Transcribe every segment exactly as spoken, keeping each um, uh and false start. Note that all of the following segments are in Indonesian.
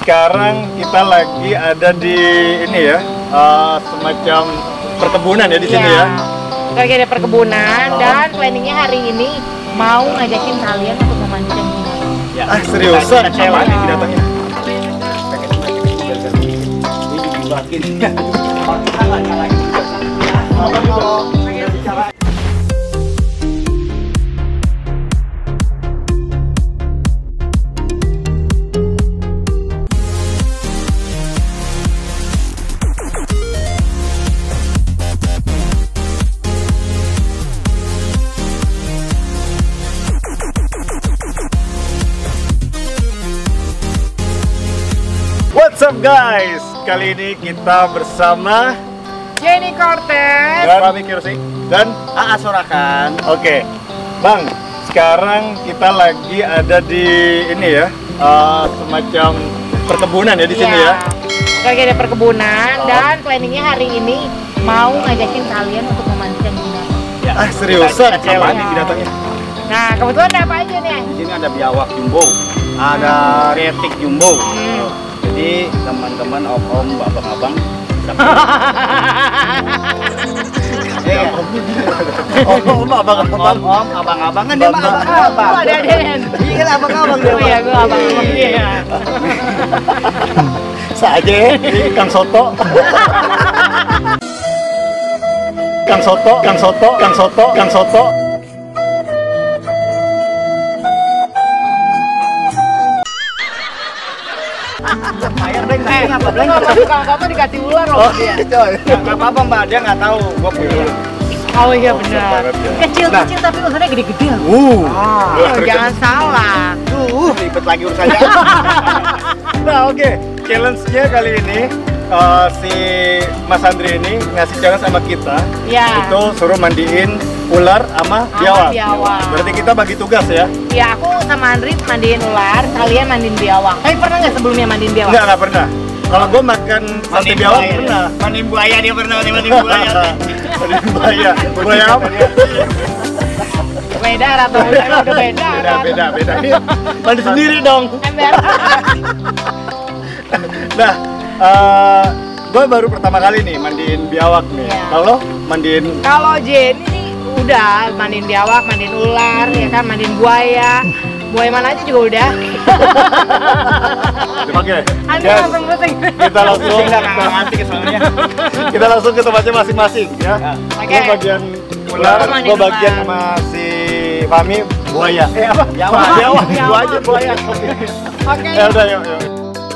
sekarang kita lagi ada di ini ya, uh, semacam perkebunan ya di sini ya. Kita lagi ada perkebunan oh. dan planningnya hari ini mau ngajakin kalian untuk memandikan binatang. Ya. Ah seriusan? Apa nih binatangnya? What's up guys? Kali ini kita bersama Jenny Cortez dan Rami Kirsi dan A A Sorakan. Oke, Bang. Sekarang kita lagi ada di ini ya, uh, semacam perkebunan ya di sini ya. Kita lagi ada perkebunan oh. dan planningnya hari ini mau ngajakin kalian untuk memandikan binatang. Ya. Ah seriusan? Apa nih binatangnya? Nah kebetulan ada apa aja nih? Di sini ada biawak jumbo, ada retik jumbo. Hmm. Jadi teman-teman, om-om, abang-abang. Om, abang-abang, om, abang-abang kan dia mah abang-abang. Ada Den. Iya kan abang-abang dia. Oh iya, gue abang-abang dia. Saja, Kang Soto. Kang Soto, Kang Soto, Kang Soto, Kang Soto. Bayar deh, nggak apa Belum nggak Kang Soto dikasih ular loh dia. Nggak apa-apa mbak, dia nggak tahu gua punya ular. Oh iya benar. Kecil-kecil tapi urusannya gede-gede. Uh, oh, jangan salah. Uh, ribet lagi urusannya. Nah oke, okay. Challenge-nya kali ini uh, si Mas Andri ini ngasih challenge sama kita. Ya. Itu suruh mandiin ular sama biawak. biawak. Berarti kita bagi tugas ya? Iya, aku sama Andri mandiin ular, kalian mandiin biawak. Tapi pernah nggak sebelumnya mandiin biawak? Enggak, nggak pernah. Kalau gue makan sate biawak pernah. Mandiin buaya dia pernah, mandiin buaya. Mandiin buaya. Buaya apa? Beda atau udah beda? Beda, beda, beda. Ini mandi sendiri dong. Ember. Nah, uh, gue baru pertama kali nih mandiin biawak nih. Ya. Kalau mandiin? Kalau Jenny sih udah mandiin biawak, mandiin ular, ya kan, mandiin buaya. Buaya mana aja juga udah. Oke. Andri Yes. langsung pusing. Kita langsung Nanti kesoalnya. kita langsung ke tempatnya masing-masing ya. Oke. Gue bagian ular, Mandiin gue bagian ular. sama si Fami buaya. Eh apa? Biawak. Biawak. Biawak. Gua aja buaya. Oke. Oke. Ya udah yuk, yuk.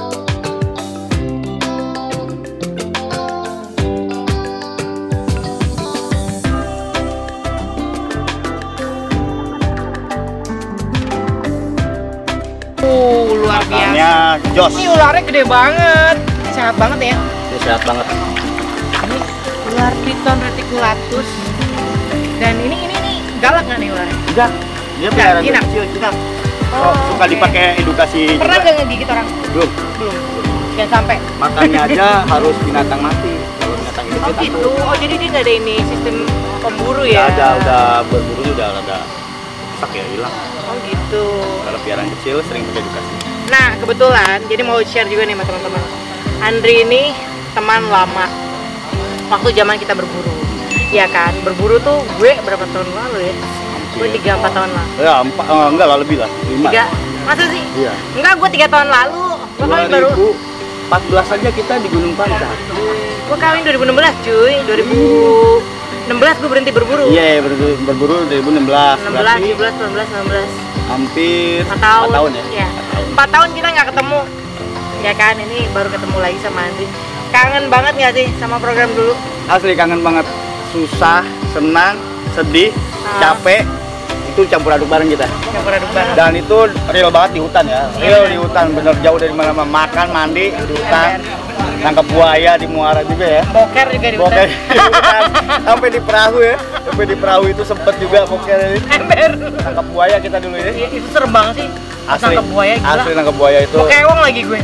Uh, luar biasa. Makannya jos. Ini ularnya gede banget. Sehat banget ya. Dia sehat banget. Ini ular piton reticulatus. Dan ini ini nih galak nggak nih ularnya? Enggak. Dia pelihara jinak. kecil, jinak. Oh, suka oke. dipakai edukasi. Pernah juga. nggak ngegigit orang? Belum. Belum. Jangan sampai. Makannya aja harus binatang mati. Kalau binatang hidup Oh dia gitu. takut. Oh jadi dia nggak ada ini sistem pemburu Nggak ya? ada, udah berburu udah ada rusak ya hilang. Oh gitu. Kalau piaraan kecil sering pakai edukasi. Nah kebetulan, jadi mau share juga nih sama teman-teman. Andri ini teman lama. Waktu zaman kita berburu, ya kan? Berburu tuh gue berapa tahun lalu ya? Gue tiga empat tahun lalu. Ya empat, eh, enggak lah lebih lah. Lima. Tiga, masa sih? Iya. Enggak, gue tiga tahun lalu. Gue kawin baru. dua ribu empat belas aja kita di Gunung Pancar. Gue kawin dua ribu enam belas cuy. dua ribu enam belas gue berhenti berburu. Iya, berburu, berburu dua ribu enam belas. enam belas, tujuh belas, delapan belas, sembilan belas. Hampir empat tahun. empat tahun ya. Iya. empat tahun kita nggak ketemu. Ya kan, ini baru ketemu lagi sama Andri. Kangen banget nggak sih sama program dulu? Asli kangen banget. Susah, senang, sedih, Ah. capek. Itu campur aduk bareng kita. Campur aduk banget. Dan itu real banget di hutan ya. Real di hutan, bener jauh dari mana-mana. Makan, mandi di hutan. Nangkep buaya di muara juga ya. Boker juga di Boker hutan. di hutan. Sampai di perahu ya. Sampai di perahu itu sempet juga boker ini. Ember. Nangkep buaya kita dulu ya. Iya, itu serem banget sih. Pas Asli. nangkep buaya gila. Asli nangkep buaya itu. Mau kewong lagi gue.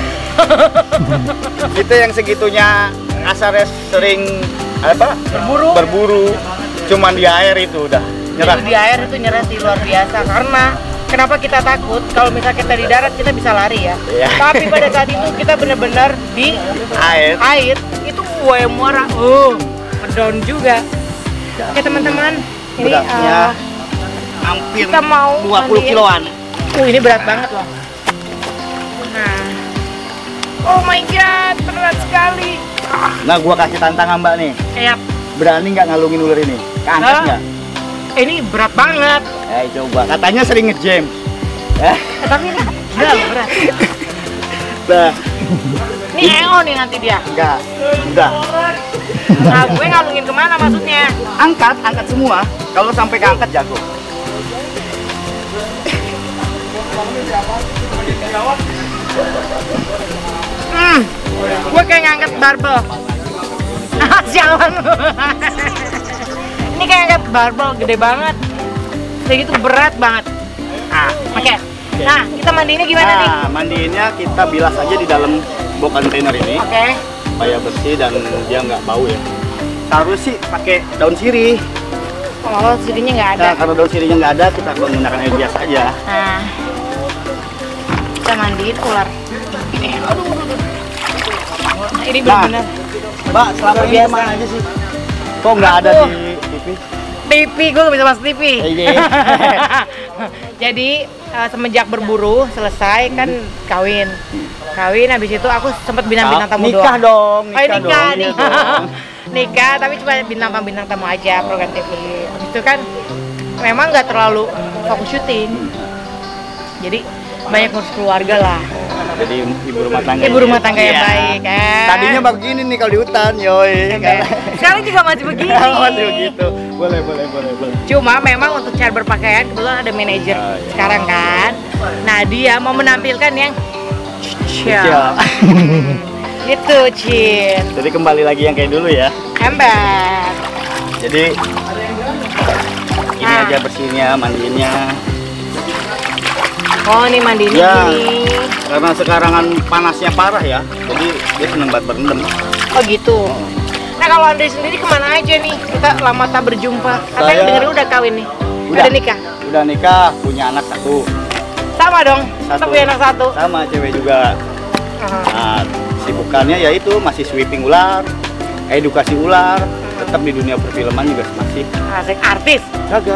Kita yang segitunya asarnya sering apa? Berburu. Berburu. Cuman di air itu udah nyerah. Jadi di air itu nyerah sih luar biasa karena kenapa kita takut kalau misalnya kita di darat kita bisa lari ya. Iya. Tapi pada saat itu kita benar-benar di Air. air itu buaya muara. Oh, down juga. Oke teman-teman, ini Beratnya uh, hampir kita mau dua puluh mandiin. kiloan. Uh, ini berat banget loh. Nah, oh my god, berat sekali. Nah, gua kasih tantangan Mbak nih. Kayak, Berani nggak ngalungin ular ini? Keangkat Hah? nggak? ini berat banget. Eh, coba. Katanya sering nge-jam. Eh, Eh, tapi ini enggak loh, berat. nah, Ini E O nih nanti dia. enggak. Udah. Nah, gue ngalungin kemana maksudnya? Angkat, angkat semua. Kalau sampai keangkat jago. Hmm, gue kayak ngangkat barbel. Ah, sialan lu. Ini kayak ngangkat barbel gede banget. Kayak gitu berat banget. Ah, oke. Nah, kita mandinya gimana nih? Nah, mandiinnya kita bilas aja di dalam box kontainer ini Oke. supaya bersih dan dia nggak bau ya. Harus sih pakai daun sirih. Oh, sirinya nggak ada. Nah, karena daun sirihnya nggak ada, kita menggunakan air biasa aja. Nah, kita mandiin ular. Ini, aduh, aduh, aduh. Nah, ini benar-benar Mbak, selama ini Biasa. kemana aja sih? Kok nggak ada Aku. di T V? T V, gue nggak bisa masuk T V. Iya. Jadi eh, semenjak berburu selesai kan kawin, kawin habis itu aku sempat bintang-bintang tamu doang. Nikah dong, Oh, nikah nikah dong. nih. iya dong. Nikah tapi cuma bintang-bintang tamu aja program T V. Habis itu kan memang nggak terlalu fokus syuting. Jadi banyak ngurus keluarga lah. Jadi ibu rumah tangga. Ibu rumah tangga yang Iya. baik kan. Tadinya begini nih kalau di hutan, yoi. Sekarang juga masih begini. Masih begitu. Boleh, boleh, boleh, boleh. Cuma memang untuk cara berpakaian kebetulan ada manajer Ah, iya. sekarang kan. Nah dia mau menampilkan yang chill. Kecil. Gitu Cin. Jadi kembali lagi yang kayak dulu ya. Ember. Jadi ini Nah. aja bersihnya, mandiinnya. Oh ini mandi ini Ya. gini. Karena sekarang kan panasnya parah ya. Jadi dia seneng banget berendam. Oh gitu. Nah kalau Andre sendiri kemana aja nih? Kita lama tak berjumpa. Katanya Saya- dengerin udah kawin nih. Udah. Udah nikah. Udah nikah, punya anak satu. Sama dong. Kita Satu. punya anak satu. Sama cewek juga. Aha. Nah, sibukannya yaitu masih sweeping ular, edukasi ular, tetap di dunia perfilman juga masih. Asik artis. Kagak.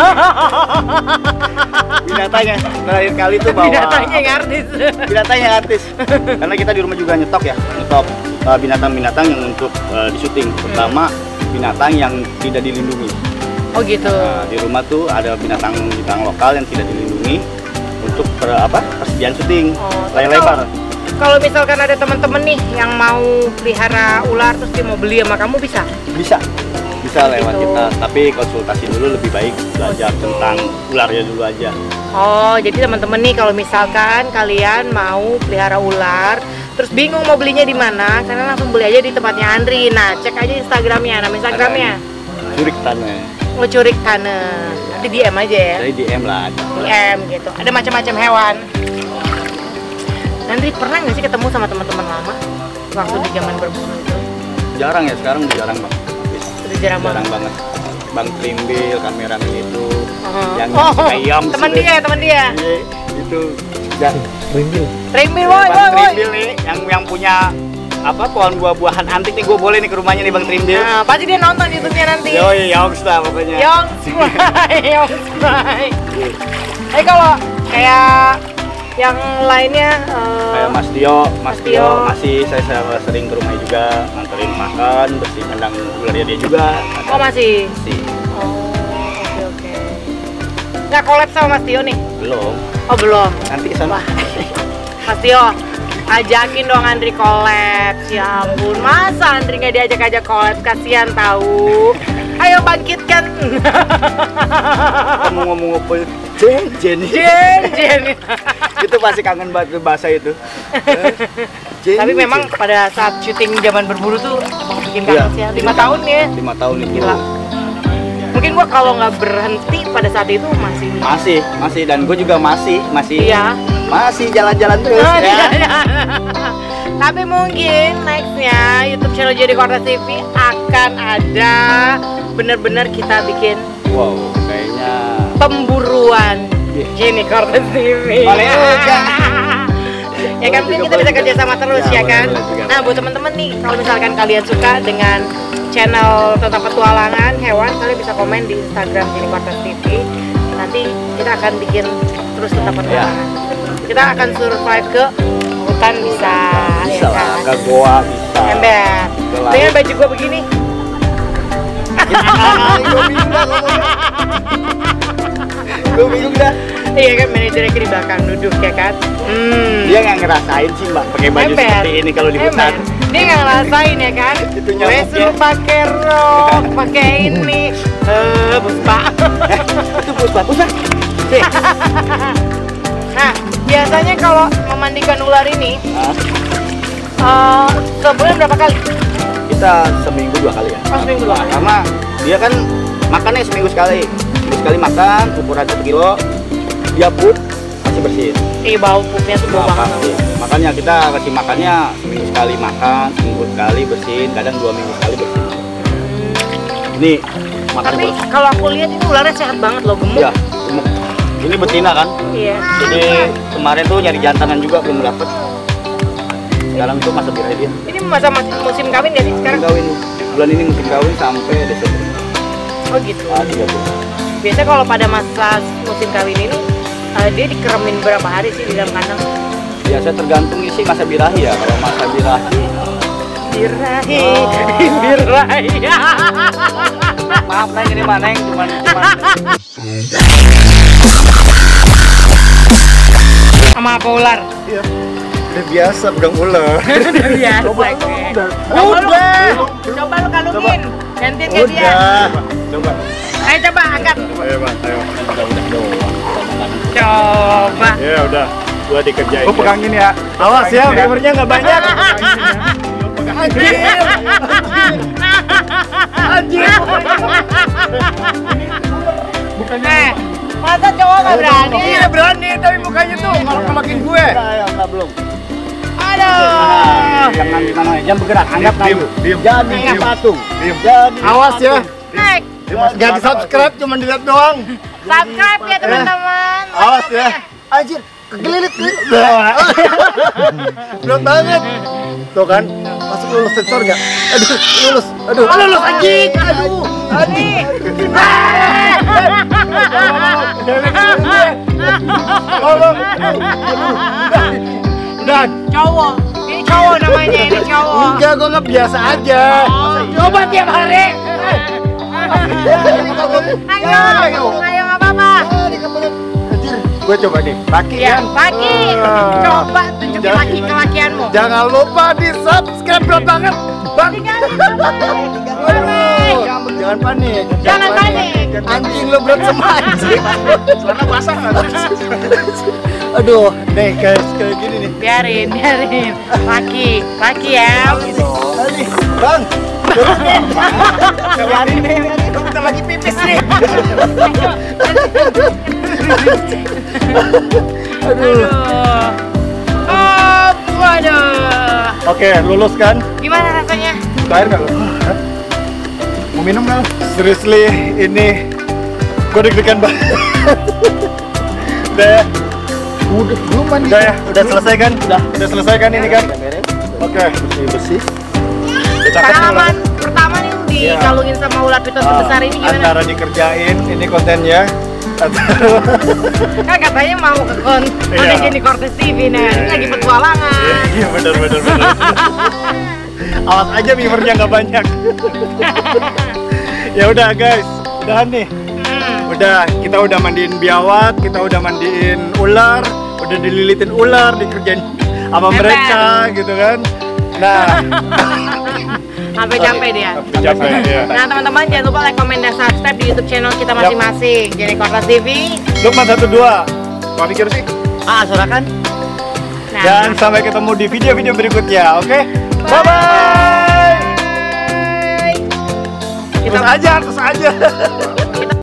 Binatangnya terakhir kali tuh bawa Binatangnya yang artis. binatang yang artis. Karena kita di rumah juga nyetok ya, nyetok uh, binatang-binatang yang untuk uh, di syuting, terutama binatang yang tidak dilindungi. Oh gitu. Nah, di rumah tuh ada binatang-binatang lokal yang tidak dilindungi untuk per, apa persediaan syuting Oh, layar tapi lebar. Kalau misalkan ada teman-teman nih yang mau pelihara ular terus dia mau beli sama kamu bisa? Bisa, bisa lewat Gitu. kita. Tapi konsultasi dulu lebih baik, belajar tentang ularnya dulu aja. Oh, jadi teman-teman nih kalau misalkan kalian mau pelihara ular, terus bingung mau belinya di mana, kalian langsung beli aja di tempatnya Andri. Nah, cek aja Instagramnya, nama Instagramnya. Curik tanah. Ngecurik Tane. Nanti D M aja ya. Dari D M lah. ada. D M gitu. Ada macam-macam hewan. Nanti pernah nggak sih ketemu sama teman-teman lama waktu di zaman berburu itu? Jarang ya sekarang, udah jarang banget. Sudah jarang banget. Jarang banget. Bang Trimbil, kameramen itu, Oh. yang Oh, ayam. teman dia, teman dia. Iya, itu. Ya, Trimbil, woi, Bang woi, woi. Trimbil nih, yang yang punya apa pohon buah-buahan antik nih, gue boleh nih ke rumahnya nih Bang Trimbil. Nah, pasti dia nonton YouTube-nya nanti. Yoi, Yongs lah pokoknya. Yong Spy, Yong Spy. Eh kalau kayak yang lainnya eh, Kayak Mas Tio, Mas Mas Tio Tio. masih saya, saya sering ke rumahnya juga, nganterin makan, bersih kandang ularnya dia juga. Oh masih. Masih. Oh oke oke. Nggak collab sama Mas Tio nih? Belum. Oh belum. Nanti kesana. Mas Tio, ajakin dong Andri collab. Ya ampun, masa Andri nggak diajak-ajak collab? Kasihan tahu. Ayo bangkitkan. Kamu ngomong apa? Jen, Jen. Jen, Jen. Itu pasti kangen banget tuh bahasa itu. Jen, Tapi memang Jen. pada saat syuting zaman berburu tuh emang bikin Iya, kangen sih ya. Lima bikin tahun ya. Lima tahun itu. Gila. Mungkin gua kalau nggak berhenti pada saat itu masih. Masih, masih dan gue juga masih, masih, Iya. masih jalan-jalan terus Oh, ya. iya, iya. Tapi mungkin nextnya YouTube channel Jadi Korta T V akan ada bener-bener kita bikin Wow, kayaknya pemburuan Jenny Cortez T V. Boleh juga. Ya kan mungkin kita bisa kerja sama terus ya, kan. Nah buat teman-teman nih, kalau misalkan kalian suka dengan channel tentang petualangan hewan, kalian bisa komen di Instagram Jenny Cortez T V. Nanti kita akan bikin terus tentang petualangan. Kita akan survive ke hutan bisa, Bisa ya lah, kan? ke goa bisa. Ember. Dengan baju gua begini. Gue bingung dah. Iya kan, manajernya di belakang duduk ya kan. Hmm. Dia nggak ngerasain sih mbak pakai baju Ember. seperti ini kalau di hutan. Ember. Dia nggak ngerasain ya kan. Itu Gue nyamuknya. suruh pakai rok, pakai ini. Eh, Puspa. Itu puspa puspa. Nah, biasanya kalau memandikan ular ini, Nah, eh, sebulan berapa kali? kita seminggu dua kali ya. Oh, seminggu dua kali. Karena dia kan makannya seminggu sekali. Seminggu sekali makan, ukuran satu kilo. Dia pun masih bersih. Ih, bau pupnya tuh bau Nah, banget. pasti. Makanya kita kasih makannya seminggu sekali makan, seminggu sekali bersihin, kadang dua minggu sekali bersihin. Ini makannya Tapi terus. kalau aku lihat itu ularnya sehat banget loh, gemuk. Ya, gemuk. Ini betina kan. Iya. Jadi kemarin tuh nyari jantanan juga belum dapet. Sekarang tuh masa birahi dia. Ini masa mas- musim kawin gak sih sekarang? Musim kawin. Bulan ini musim kawin sampai Desember. Oh gitu. Ah, tiga bulan. Biasanya kalau pada masa musim kawin ini, eh, dia dikeremin berapa hari sih di dalam kandang? Biasa tergantung isi masa birahi ya. Kalau masa birahi, Birahi, Oh. birahi. maaf neng ini mana yang cuman cuman Sama apa ular? Iya. Udah biasa pegang ular. Udah biasa. Coba gue. lu, udah. Coba lu, Udah. coba lu kalungin. Gantiin ke dia. Udah. Coba. Ayo coba angkat. Coba ya bang, ayo. udah doang. Coba. Ya udah, gua dikerjain. Gua pegangin ya. Awas ya, gamernya nggak banyak. Anjir. Anjir. Eh, masa cowok nggak berani? Iya berani, tapi mukanya tuh malah-malakin gue. Enggak, ya, enggak belum. Aduh. Jangan gimana ya, jangan bergerak, anggap Diem, diem. diem. Jadi Diem. patung. Diem. Jadi Awas ya. Naik. Gak di subscribe, cuma dilihat doang. Subscribe ya teman-teman. Awas ya. Anjir, kegelilit kegelilit. Berat banget. Tuh kan, masuk lulus sensor nggak? Aduh, lulus. Aduh, Oh, lulus anjing. Aduh, Nih. Udah, Cowok. Ini cowok namanya, ini cowok. enggak, gue nggak biasa aja. Oh, coba tiap hari. Ayo, ayo nggak apa-apa. Anjir, gue coba nih, pakai Ya, kan? pagi. Ah. Coba tunjukin Jangan- laki kelakianmu. Jangan lupa di subscribe, berat banget, bang. Aduh, jangan panik. Jangan panik. Anjing lo berat sama anjing. Karena basah nggak? Aduh, nih guys, kayak gini nih. Biarin, biarin. Laki, laki ya. Kali, bang. Turunin. Biarin nih, gue bentar lagi pipis nih. Aduh. Aduh. Oh, waduh. Oke, lulus kan? Gimana rasanya? Buka air nggak lo? Hah? Mau minum nggak lo? Seriously, ini gue deg-degan banget. Udah ya? Udah, belum mandi. Udah ya? Udah selesai kan? Udah. Udah selesai kan ini kan? Udah beres. Oke. Bersih-bersih. Udah cakep nih, Pengalaman ular. pertama nih lu Iya. dikalungin sama ular piton Ah, sebesar ini gimana? Antara dikerjain, ini kontennya. Antara Kan katanya mau ke kon Iya. ada Jenny Cortez T V nah, ini lagi petualangan. Iya benar benar benar. Awas aja viewernya nggak banyak. Ya udah guys, udahan nih. Hmm. Udah, kita udah mandiin biawak, kita udah mandiin ular, udah dililitin ular, dikerjain sama Ember. mereka gitu kan. Nah, Sampai capek dia. Sampai capek ya. Nah teman-teman jangan lupa like, comment, dan subscribe di YouTube channel kita masing-masing. Jenny Cortez T V. Lukman satu dua. Kau pikir sih? Ah, sorakan. Nah, Dan sampai ketemu di video-video berikutnya, oke? Bye bye. bye. Terus aja, terus aja.